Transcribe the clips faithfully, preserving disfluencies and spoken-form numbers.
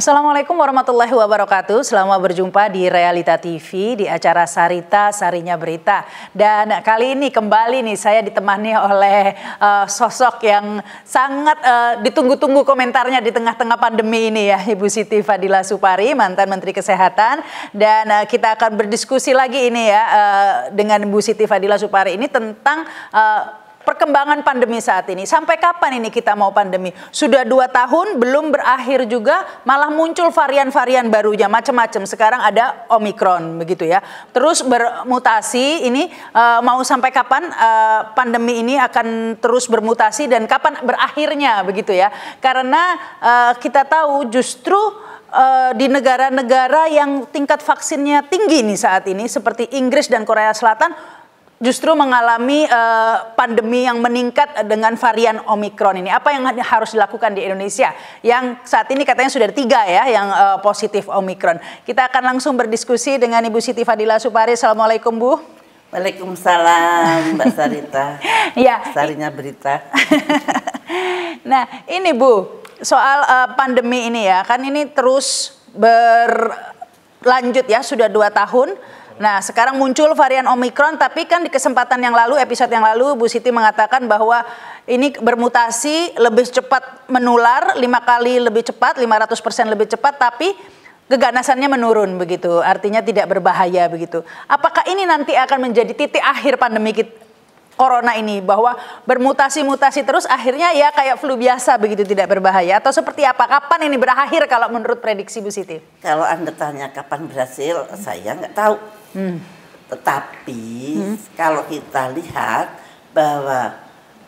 Assalamualaikum warahmatullahi wabarakatuh. Selamat berjumpa di Realita T V di acara Sarita Sarinya Berita. Dan kali ini kembali nih saya ditemani oleh uh, sosok yang sangat uh, ditunggu-tunggu komentarnya di tengah-tengah pandemi ini ya, Ibu Siti Fadila Supari, mantan Menteri Kesehatan. Dan uh, kita akan berdiskusi lagi ini ya uh, dengan Ibu Siti Fadila Supari ini tentang uh, perkembangan pandemi saat ini. Sampai kapan ini kita mau pandemi? Sudah dua tahun, belum berakhir juga, malah muncul varian-varian barunya, macam-macam. Sekarang ada Omikron, begitu ya. Terus bermutasi, ini uh, mau sampai kapan uh, pandemi ini akan terus bermutasi dan kapan berakhirnya, begitu ya. Karena uh, kita tahu justru Uh, di negara-negara yang tingkat vaksinnya tinggi nih saat ini, seperti Inggris dan Korea Selatan, justru mengalami uh, pandemi yang meningkat dengan varian Omikron ini. Apa yang harus dilakukan di Indonesia? Yang saat ini katanya sudah ada tiga ya yang uh, positif Omikron. Kita akan langsung berdiskusi dengan Ibu Siti Fadila Supari. Assalamualaikum Bu. Waalaikumsalam Mbak Sarita. Ya. Sarinya Berita. Nah ini Bu, soal uh, pandemi ini ya, kan ini terus berlanjut ya, sudah dua tahun. Nah sekarang muncul varian Omikron, tapi kan di kesempatan yang lalu, episode yang lalu Bu Siti mengatakan bahwa ini bermutasi lebih cepat menular, lima kali lebih cepat, lima ratus persen lebih cepat, tapi keganasannya menurun begitu, artinya tidak berbahaya begitu. Apakah ini nanti akan menjadi titik akhir pandemi kita, Corona ini, bahwa bermutasi-mutasi terus akhirnya ya kayak flu biasa begitu, tidak berbahaya, atau seperti apa? Kapan ini berakhir kalau menurut prediksi Bu Siti? Kalau Anda tanya kapan berhasil, saya nggak tahu. Hmm. Tetapi hmm. kalau kita lihat bahwa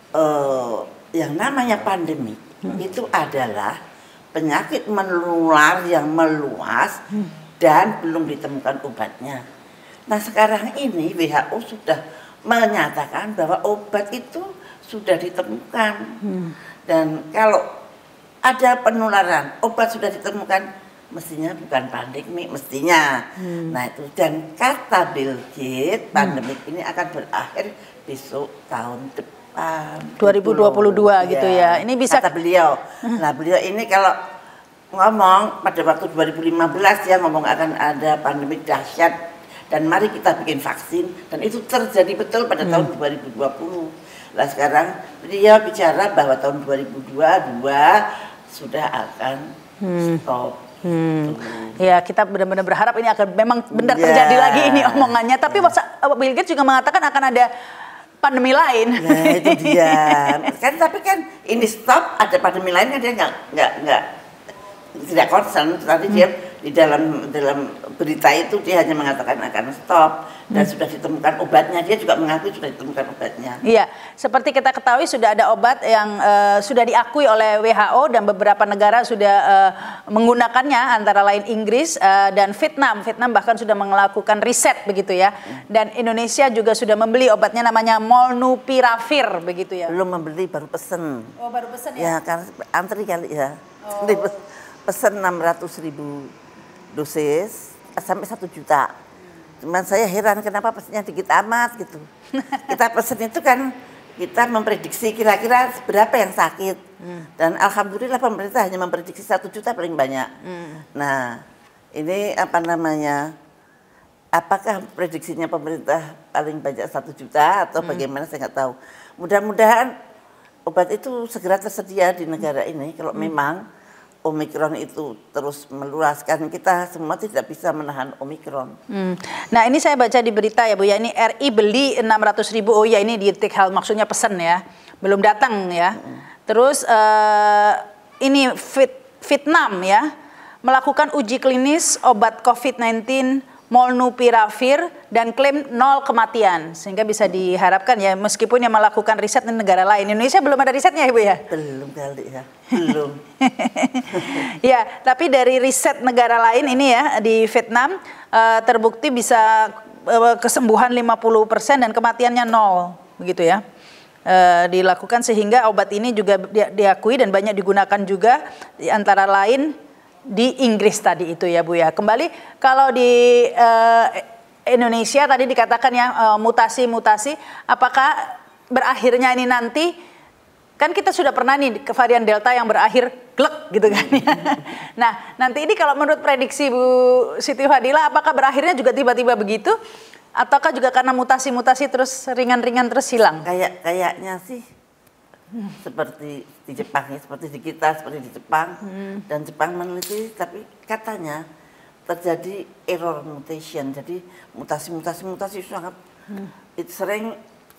uh, yang namanya pandemi hmm. itu adalah penyakit menular yang meluas hmm. dan belum ditemukan obatnya. Nah sekarang ini W H O sudah menyatakan bahwa obat itu sudah ditemukan. Hmm. Dan kalau ada penularan, obat sudah ditemukan, mestinya bukan pandemi, mestinya. Hmm. Nah itu, dan kata Bill Gates, pandemi hmm. ini akan berakhir besok tahun depan. dua ribu dua puluh dua gitu ya. Ini bisa kata beliau. Nah beliau ini kalau ngomong pada waktu dua ribu lima belas ya ngomong akan ada pandemi dahsyat dan mari kita bikin vaksin, dan itu terjadi betul pada hmm. tahun dua ribu dua puluh. Nah sekarang beliau bicara bahwa tahun dua ribu dua puluh dua sudah akan hmm. stop. Hmm. Ya kita benar-benar berharap ini akan memang benar yeah. terjadi lagi ini omongannya. Tapi yeah. Bill Gates juga mengatakan akan ada pandemi lain. Nah itu dia. Kan tapi kan ini stop, ada pandemi lain kan dia nggak nggak nggak tidak concern. Tadi hmm. dia di dalam dalam berita itu dia hanya mengatakan akan stop dan hmm. sudah ditemukan obatnya. Dia juga mengakui sudah ditemukan obatnya. Iya, seperti kita ketahui sudah ada obat yang uh, sudah diakui oleh W H O dan beberapa negara sudah uh, menggunakannya, antara lain Inggris uh, dan Vietnam. Vietnam bahkan sudah melakukan riset begitu ya. Dan Indonesia juga sudah membeli obatnya, namanya Molnupiravir begitu ya. Belum membeli, baru pesen. Oh, baru pesen ya? Ya, kan antri kali ya. Oh. Pesen enam ratus ribu dosis sampai satu juta. Cuman saya heran kenapa pesennya dikit amat gitu. Kita pesen itu kan kita memprediksi kira-kira berapa yang sakit. Hmm. Dan alhamdulillah pemerintah hanya memprediksi satu juta paling banyak. Hmm. Nah ini apa namanya, apakah prediksinya pemerintah paling banyak satu juta atau hmm. bagaimana saya nggak tahu. Mudah-mudahan obat itu segera tersedia di negara ini. Kalau hmm. memang Omikron itu terus meluaskan, kita semua tidak bisa menahan Omikron. Hmm. Nah ini saya baca di berita ya Bu ya, ini R I beli enam ratus ribu, oh ya ini di take hal maksudnya pesen ya, belum datang ya. Hmm. Terus uh, ini Vietnam ya, melakukan uji klinis obat COVID sembilan belas Molnupiravir dan klaim nol kematian, sehingga bisa diharapkan ya meskipun yang melakukan riset di negara lain. Indonesia belum ada risetnya ya Bu ya? Belum kali ya, belum. Ya, tapi dari riset negara lain ini ya di Vietnam uh, terbukti bisa uh, kesembuhan lima puluh persen dan kematiannya nol begitu ya. Uh, dilakukan sehingga obat ini juga di, diakui dan banyak digunakan juga, di antara lain di Inggris tadi itu ya Bu ya. Kembali kalau di uh, Indonesia tadi dikatakan ya mutasi-mutasi, uh, apakah berakhirnya ini nanti kan kita sudah pernah nih ke varian Delta yang berakhir glek gitu kan ya. Nah nanti ini kalau menurut prediksi Bu Siti Fadila, apakah berakhirnya juga tiba-tiba begitu? Ataukah juga karena mutasi-mutasi terus ringan-ringan terus hilang? Kayak kayaknya sih hmm. seperti di Jepang ya, seperti di kita, seperti di Jepang. Hmm. Dan Jepang meneliti, tapi katanya terjadi error mutation. Jadi mutasi-mutasi-mutasi sangat hmm. itu sering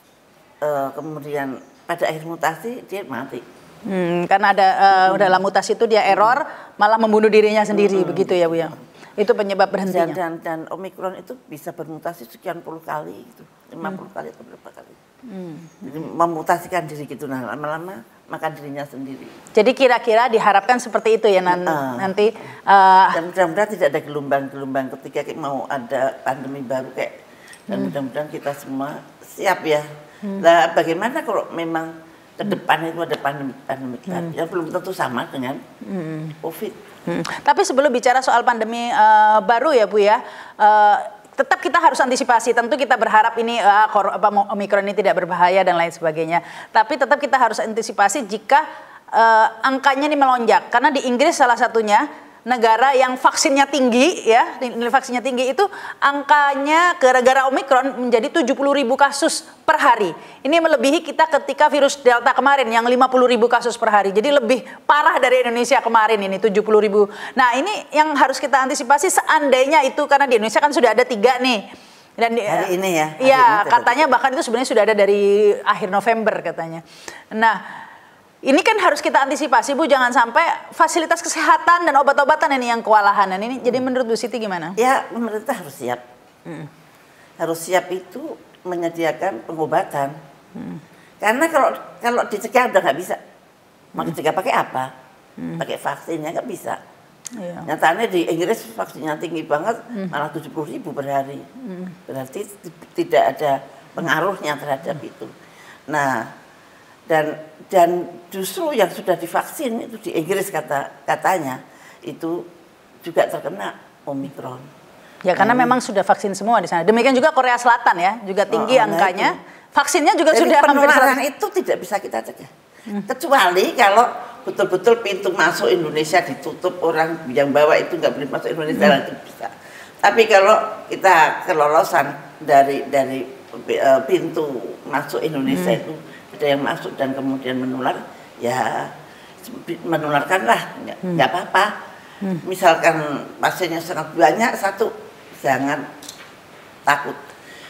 uh, kemudian pada akhir mutasi dia mati. Hmm, karena ada uh, hmm. dalam mutasi itu dia error, hmm. malah membunuh dirinya sendiri, hmm. begitu ya Bu ya. Itu penyebab berhentinya. Dan, dan, dan Omikron itu bisa bermutasi sekian puluh kali, gitu. lima puluh hmm. kali atau berapa kali. Hmm. Jadi memutasikan diri gitu, nah lama-lama makan dirinya sendiri. Jadi kira-kira diharapkan seperti itu ya nan uh, nanti. Uh, dan mudah-mudahan tidak ada gelombang-gelombang ketika mau ada pandemi baru kayak. Dan hmm. mudah-mudahan kita semua siap ya. Hmm. Nah, bagaimana kalau memang ke depan itu ada pandemi-pandemi hmm. yang belum tentu sama dengan hmm. COVID. Hmm. Tapi sebelum bicara soal pandemi uh, baru ya Bu ya, uh, tetap kita harus antisipasi. Tentu kita berharap ini uh, apa, Omikron ini tidak berbahaya dan lain sebagainya. Tapi tetap kita harus antisipasi jika uh, angkanya ini melonjak. Karena di Inggris salah satunya negara yang vaksinnya tinggi ya, nilai vaksinnya tinggi itu angkanya gara-gara Omikron menjadi tujuh puluh ribu kasus per hari. Ini melebihi kita ketika virus Delta kemarin yang lima puluh ribu kasus per hari. Jadi lebih parah dari Indonesia kemarin ini tujuh puluh ribu. Nah ini yang harus kita antisipasi seandainya itu, karena di Indonesia kan sudah ada tiga nih. Dan hari ini ya. Iya katanya bahkan itu sebenarnya sudah ada dari akhir November katanya. Nah ini kan harus kita antisipasi Bu, jangan sampai fasilitas kesehatan dan obat-obatan ini yang kewalahan. Dan ini jadi menurut Bu Siti gimana? Ya pemerintah harus siap. Hmm. Harus siap itu menyediakan pengobatan. Hmm. Karena kalau kalau dicegah udah nggak bisa. Mau hmm. dicegah pakai apa? Hmm. Pakai vaksinnya nggak bisa. Iya. Nyatanya di Inggris vaksinnya tinggi banget, hmm. malah tujuh puluh ribu per hari. Hmm. Berarti tidak ada pengaruhnya terhadap hmm. itu. Nah. Dan dan justru yang sudah divaksin itu di Inggris kata katanya itu juga terkena Omikron. Ya karena hmm. memang sudah vaksin semua di sana. Demikian juga Korea Selatan ya, juga tinggi oh, angkanya. Itu. Vaksinnya juga jadi sudah hampir penularan itu tidak bisa kita cegah. Hmm. Kecuali kalau betul-betul pintu masuk Indonesia ditutup, orang yang bawa itu nggak boleh masuk Indonesia, hmm. itu bisa. Tapi kalau kita kelolosan dari dari uh, pintu masuk Indonesia hmm. itu ada yang masuk dan kemudian menular, ya menularkanlah, nggak hmm. apa-apa. Hmm. Misalkan pasiennya sangat banyak, satu, jangan takut.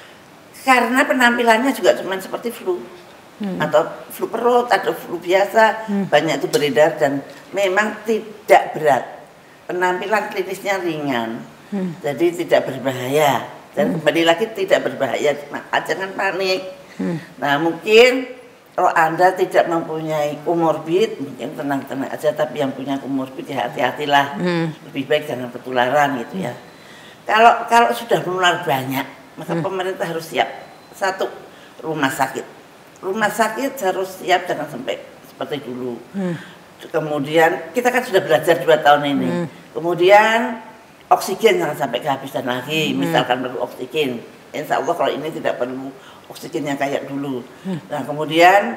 Karena penampilannya juga cuma seperti flu, hmm. atau flu perut, atau flu biasa, hmm. banyak itu beredar dan memang tidak berat. Penampilan klinisnya ringan, hmm. jadi tidak berbahaya. Dan hmm. kembali lagi tidak berbahaya, maka jangan panik. Hmm. Nah mungkin kalau Anda tidak mempunyai komorbid, mungkin tenang-tenang aja. Tapi yang punya komorbid ya hati-hatilah. Hmm. Lebih baik jangan ketularan gitu ya. Kalau kalau sudah menular banyak, maka hmm. pemerintah harus siap. Satu, rumah sakit. Rumah sakit harus siap, jangan sampai seperti dulu. Hmm. Kemudian kita kan sudah belajar dua tahun ini. Hmm. Kemudian oksigen jangan sampai kehabisan lagi. Hmm. Misalkan perlu oksigen, insya Allah kalau ini tidak perlu oksigen yang kayak dulu. Hmm. Nah kemudian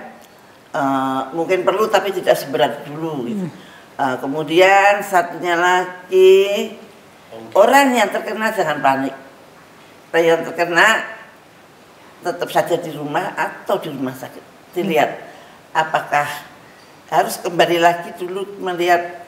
uh, mungkin perlu tapi tidak seberat dulu. Gitu. Hmm. Uh, kemudian satunya lagi, orang yang terkena jangan panik. Orang yang terkena tetap saja di rumah atau di rumah sakit. Dilihat hmm. apakah harus kembali lagi dulu melihat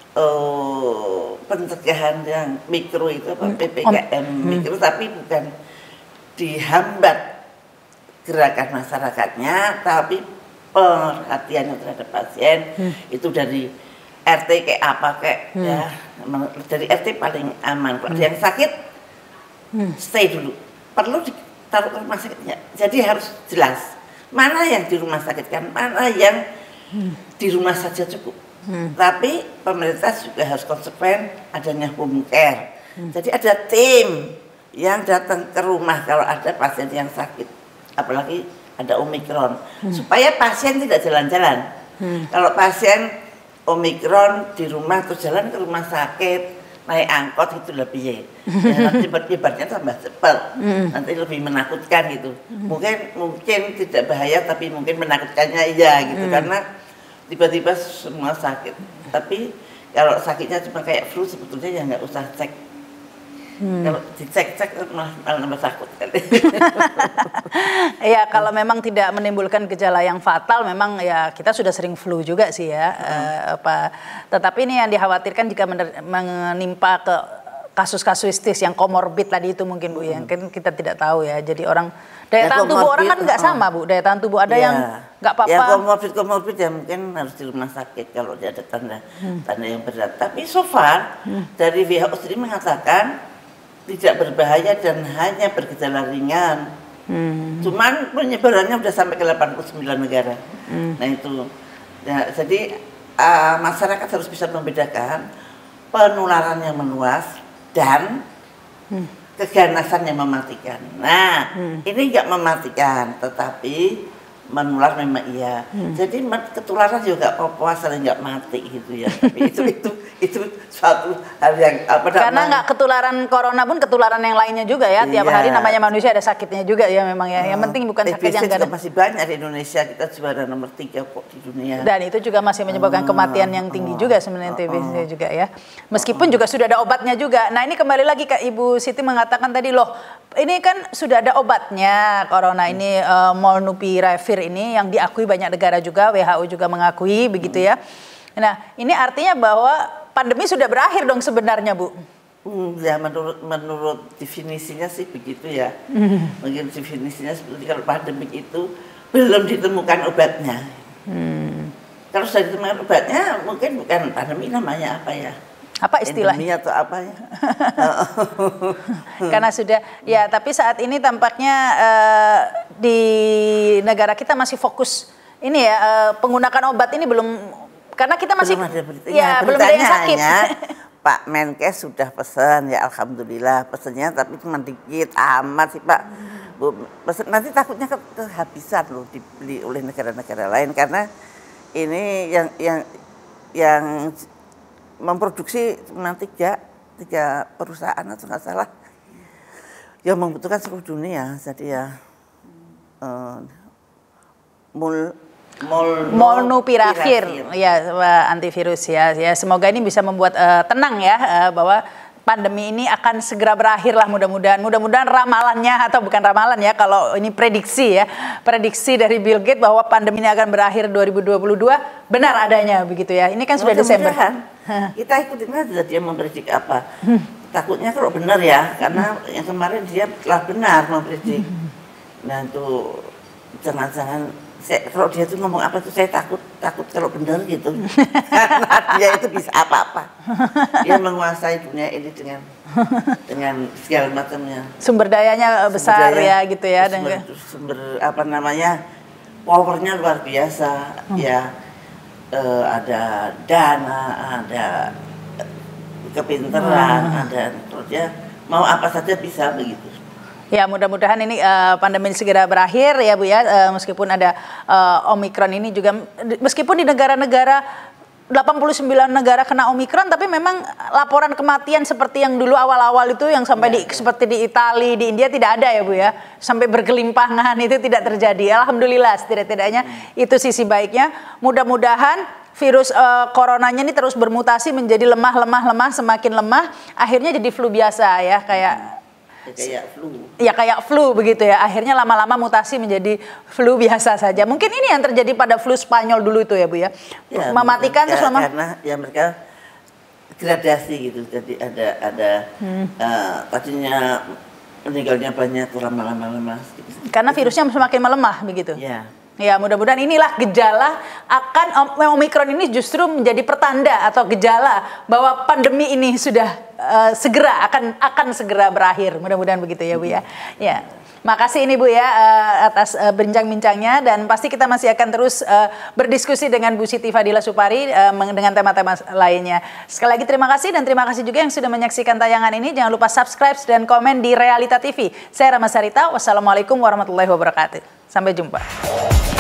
uh, pencegahan yang mikro itu apa P P K M hmm. mikro, tapi bukan dihambat gerakan masyarakatnya, tapi perhatiannya terhadap pasien hmm. itu dari R T kayak apa kayak hmm. ya dari R T paling aman. Kalau hmm. yang sakit hmm. stay dulu, perlu ditaruh ke rumah sakitnya. Jadi harus jelas mana yang di rumah sakit kan, mana yang hmm. di rumah saja cukup. Hmm. Tapi pemerintah juga harus konsekuen adanya home care. Hmm. Jadi ada tim yang datang ke rumah kalau ada pasien yang sakit. Apalagi ada Omikron, hmm. supaya pasien tidak jalan-jalan. Hmm. Kalau pasien Omikron di rumah terus jalan ke rumah sakit, naik angkot itu lebih ya, nanti beribaratnya tambah cepat, hmm. nanti lebih menakutkan gitu. Hmm. Mungkin mungkin tidak bahaya tapi mungkin menakutkannya iya gitu, hmm. karena tiba-tiba semua sakit. Tapi kalau sakitnya cuma kayak flu sebetulnya ya nggak usah cek. Hmm. Kalau dicek-cek malah, malah nambah takut. Iya, kalau memang tidak menimbulkan gejala yang fatal, memang ya kita sudah sering flu juga sih ya. Hmm. Uh, apa, tetapi ini yang dikhawatirkan jika menimpa ke kasus-kasus yang komorbid tadi itu mungkin Bu, hmm. yang kan kita tidak tahu ya. Jadi orang daya tahan tubuh orang kan nggak sama Bu, daya tahan tubuh ada ya, yang nggak apa-apa. Ya komorbid-komorbid ya mungkin harus di rumah sakit kalau dia ada tanda hmm. tanda yang berat. Tapi so far hmm. dari W H O sendiri mengatakan tidak berbahaya dan hanya bergejala ringan. Hmm. Cuman penyebarannya sudah sampai ke delapan puluh sembilan negara. Hmm. Nah itu, ya, jadi uh, masyarakat harus bisa membedakan penularan yang meluas dan hmm. keganasan yang mematikan. Nah hmm. ini nggak mematikan, tetapi menular memang iya. Hmm. Jadi ketularan juga apa-apa asal nggak mati gitu ya. Tapi itu itu itu suatu hal yang apa namanya? Karena nggak ketularan corona pun ketularan yang lainnya juga ya. Tiap iya. hari namanya manusia ada sakitnya juga ya memang ya. Yang penting bukan sakit yang gak ada. Masih banyak di Indonesia, kita juara nomor tiga kok di dunia. Dan itu juga masih menyebabkan oh, kematian yang tinggi oh, juga sebenarnya T B C oh, juga ya. Meskipun oh, juga sudah ada obatnya juga. Nah ini kembali lagi Kak Ibu Siti mengatakan tadi loh, ini kan sudah ada obatnya corona hmm. ini uh, molnupiravir ini yang diakui banyak negara juga, W H O juga mengakui begitu ya. Nah ini artinya bahwa pandemi sudah berakhir dong sebenarnya Bu. Hmm, ya menurut menurut definisinya sih begitu ya. Hmm. Mungkin definisinya seperti kalau pandemi itu belum ditemukan obatnya. Hmm. Kalau sudah ditemukan obatnya mungkin bukan pandemi, namanya apa ya? Apa istilahnya atau apa ya? Karena sudah ya, tapi saat ini tampaknya uh, di negara kita masih fokus ini ya uh, penggunaan obat ini belum, karena kita masih belum ada beritanya, ya belum ada yang sakit. Pak Menkes sudah pesan ya, alhamdulillah pesannya, tapi cuma dikit amat sih Pak. Bu, pesen, nanti takutnya kehabisan loh dibeli oleh negara-negara lain, karena ini yang yang yang memproduksi cuma tiga, tiga perusahaan atau nggak salah yang membutuhkan seluruh dunia. Jadi ya uh, mul molnupiravir ya antivirus ya. Ya semoga ini bisa membuat uh, tenang ya uh, bahwa pandemi ini akan segera berakhir lah, mudah-mudahan. Mudah-mudahan ramalannya, atau bukan ramalan ya, kalau ini prediksi ya, prediksi dari Bill Gates bahwa pandemi ini akan berakhir dua ribu dua puluh dua benar adanya begitu ya. Ini kan sudah Desember. Kita ikutin aja dia mempredik apa. Hmm. Takutnya kalau benar ya, karena hmm. yang kemarin dia telah benar mempredik. Hmm. Nah itu jangan-jangan saya, kalau dia tuh ngomong apa tuh saya takut takut kalau benar gitu. Karena dia itu bisa apa-apa. Dia menguasai dunia ini dengan dengan segala macamnya. Sumber dayanya sumber besar daya, ya gitu ya. Sumber, sumber apa namanya, powernya luar biasa. Hmm. Ya eh, ada dana, ada kepintaran, hmm. ada terus ya mau apa saja bisa begitu. Ya mudah-mudahan ini uh, pandemi segera berakhir ya Bu ya, uh, meskipun ada uh, Omikron ini juga, meskipun di negara-negara delapan puluh sembilan negara kena Omikron, tapi memang laporan kematian seperti yang dulu awal-awal itu yang sampai ya, di ya. seperti di Italia, di India tidak ada ya Bu ya, sampai bergelimpangan itu tidak terjadi. Alhamdulillah setidak-tidaknya hmm. itu sisi baiknya. Mudah-mudahan virus uh, coronanya ini terus bermutasi menjadi lemah-lemah-lemah, semakin lemah, akhirnya jadi flu biasa ya, kayak hmm. Ya, kayak flu. Ya kayak flu begitu ya. Akhirnya lama-lama mutasi menjadi flu biasa saja. Mungkin ini yang terjadi pada flu Spanyol dulu itu ya Bu ya. Ya mematikan terus lama. Karena ya mereka gradasi gitu. Jadi ada ada hmm. uh, tadinya meninggalnya banyak, lama-lama gitu. Karena virusnya semakin melemah begitu. Ya. Ya mudah-mudahan inilah gejala akan Omikron ini justru menjadi pertanda atau gejala bahwa pandemi ini sudah uh, segera akan akan segera berakhir. Mudah-mudahan begitu ya Bu ya. Ya. Makasih ini Bu ya uh, atas uh, bincang-bincangnya, dan pasti kita masih akan terus uh, berdiskusi dengan Bu Siti Fadila Supari uh, dengan tema-tema lainnya. Sekali lagi terima kasih, dan terima kasih juga yang sudah menyaksikan tayangan ini. Jangan lupa subscribe dan komen di Realita T V. Saya Rama Sarita. Wassalamualaikum warahmatullahi wabarakatuh. Sampai jumpa.